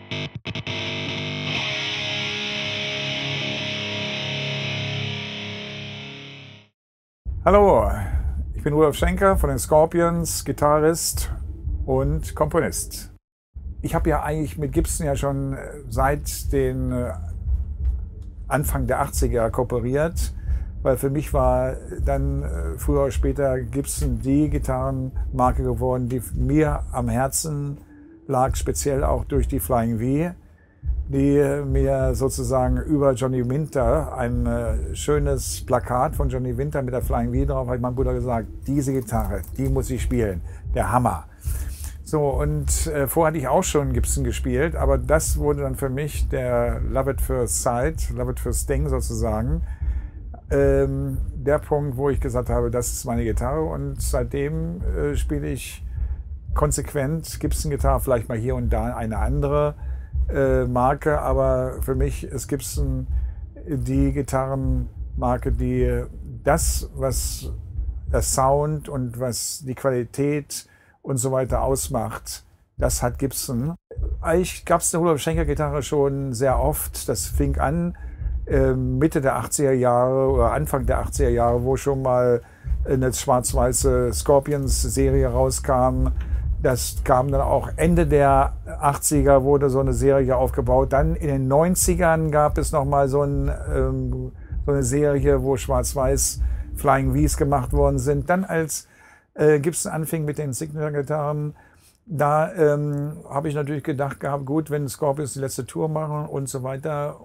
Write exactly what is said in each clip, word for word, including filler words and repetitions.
Hallo, ich bin Rudolf Schenker von den Scorpions, Gitarrist und Komponist. Ich habe ja eigentlich mit Gibson ja schon seit den Anfang der achtziger kooperiert, weil für mich war dann früher oder später Gibson die Gitarrenmarke geworden, die mir am Herzen lag, speziell auch durch die Flying V, die mir sozusagen über Johnny Winter ein äh, schönes Plakat von Johnny Winter mit der Flying V drauf, hat mein Bruder gesagt, diese Gitarre, die muss ich spielen, der Hammer. So, und äh, vorher hatte ich auch schon Gibson gespielt, aber das wurde dann für mich der Love at First Sight, Love at First Sting sozusagen, ähm, der Punkt, wo ich gesagt habe, das ist meine Gitarre, und seitdem äh, spiele ich konsequent Gibson-Gitarre, vielleicht mal hier und da eine andere Marke, aber für mich ist Gibson die Gitarrenmarke, die das, was der Sound und was die Qualität und so weiter ausmacht, das hat Gibson. Eigentlich gab es eine Rudolf Schenker Gitarre schon sehr oft. Das fing an äh, Mitte der achtziger Jahre oder Anfang der achtziger Jahre, wo schon mal eine schwarz-weiße Scorpions-Serie rauskam. Das kam dann auch Ende der achtziger, wurde so eine Serie aufgebaut. Dann in den neunzigern gab es nochmal so, ein, ähm, so eine Serie, wo schwarz-weiß Flying Vs gemacht worden sind. Dann als äh, Gibson anfing mit den Signature-Gitarren, da ähm, habe ich natürlich gedacht gehabt, gut, wenn Scorpions die letzte Tour machen und so weiter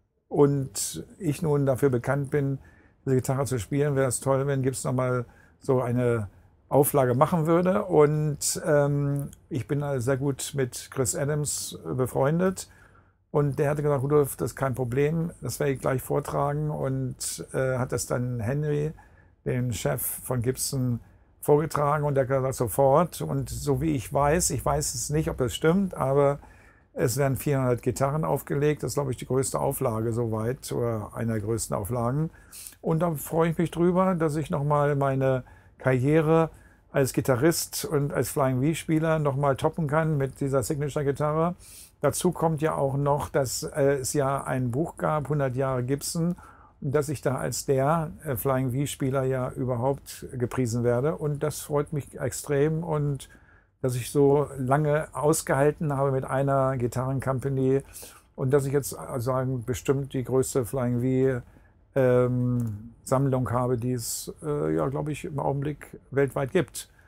und ich nun dafür bekannt bin, diese Gitarre zu spielen, wäre es toll, wenn Gibson nochmal so eine Auflage machen würde. Und ähm, ich bin also sehr gut mit Chris Adams befreundet. Und der hatte gesagt, Rudolf, das ist kein Problem, das werde ich gleich vortragen. Und äh, hat das dann Henry, den Chef von Gibson, vorgetragen. Und der hat gesagt, sofort. Und so wie ich weiß, ich weiß es nicht, ob das stimmt, aber es werden vierhundert Gitarren aufgelegt. Das ist, glaube ich, die größte Auflage soweit, oder einer der größten Auflagen. Und da freue ich mich drüber, dass ich nochmal meine Karriere als Gitarrist und als Flying V-Spieler nochmal toppen kann mit dieser Signature-Gitarre. Dazu kommt ja auch noch, dass äh, es ja ein Buch gab, hundert Jahre Gibson, und dass ich da als der äh, Flying V-Spieler ja überhaupt gepriesen werde. Und das freut mich extrem, und dass ich so lange ausgehalten habe mit einer Gitarren-Company und dass ich jetzt sagen, bestimmt die größte Flying V Ähm, Sammlung habe, die es, äh, ja, glaube ich, im Augenblick weltweit gibt.